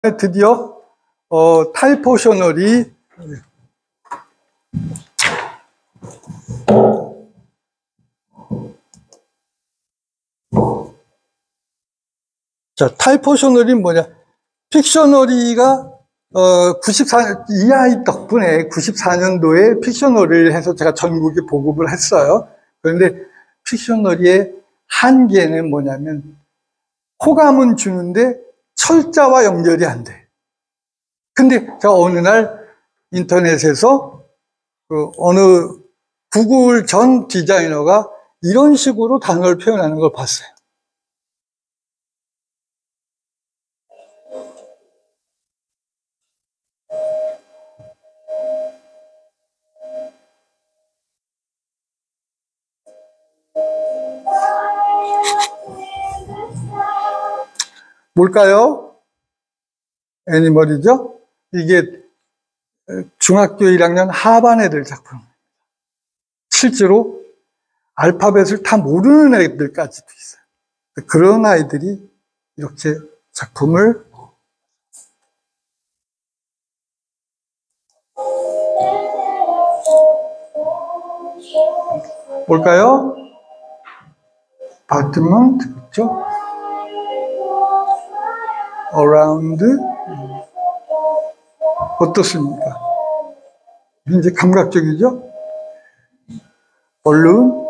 드디어 타이포셔널이 타이포셔널이 뭐냐? 픽셔너리가 이 아이 덕분에 94년도에 픽셔너리를 해서 제가 전국에 보급을 했어요. 그런데 픽셔너리의 한계는 뭐냐면 호감은 주는데 철자와 연결이 안 돼. 근데 제가 어느 날 인터넷에서 어느 구글 전 디자이너가 이런 식으로 단어를 표현하는 걸 봤어요. 뭘까요? 애니멀이죠? 이게 중학교 1학년 하반 애들 작품. 실제로 알파벳을 다 모르는 애들까지도 있어요. 그런 아이들이 이렇게 작품을 뭘까요? 바트먼트, 그렇죠? around 어떻습니까? 굉장히 감각적이죠? 얼른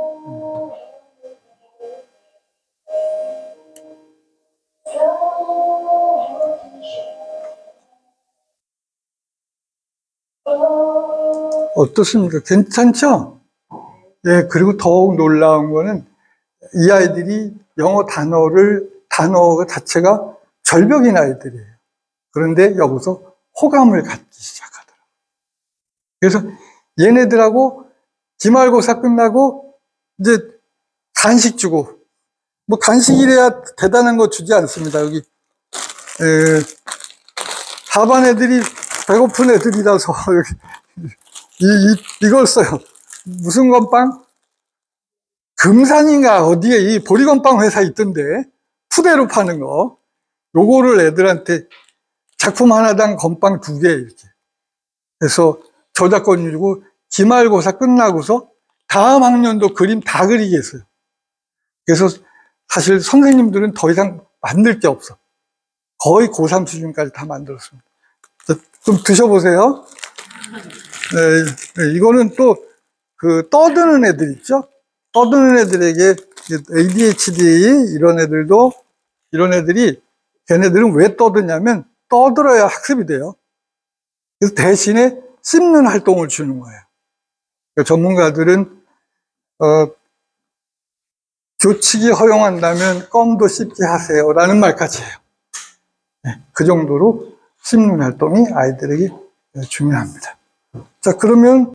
어떻습니까? 괜찮죠? 예, 그리고 더욱 놀라운 거는 이 아이들이 영어 단어 자체가 절벽인 아이들이에요. 그런데 여기서 호감을 갖기 시작하더라고요. 그래서 얘네들하고 기말고사 끝나고 이제 간식 주고, 뭐 간식이래야 대단한 거 주지 않습니다. 여기 하반 애들이 배고픈 애들이라서 여기 이걸 써요. 무슨 건빵? 금산인가 어디에 이 보리건빵 회사 있던데 푸대로 파는 거, 요거를 애들한테 작품 하나당 건빵 2개 이렇게 해서 저작권 주고 기말고사 끝나고서 다음 학년도 그림 다 그리게 했어요. 그래서 사실 선생님들은 더 이상 만들 게 없어. 거의 고3 수준까지 다 만들었습니다. 좀 드셔보세요. 네, 이거는 또 떠드는 애들 있죠? 떠드는 애들에게 ADHD 이런 애들이 걔네들은 왜 떠드냐면 떠들어야 학습이 돼요. 그래서 대신에 씹는 활동을 주는 거예요. 그러니까 전문가들은 교칙이 허용한다면 껌도 씹게 하세요 라는 말까지 해요. 네, 그 정도로 씹는 활동이 아이들에게 중요합니다. 자, 그러면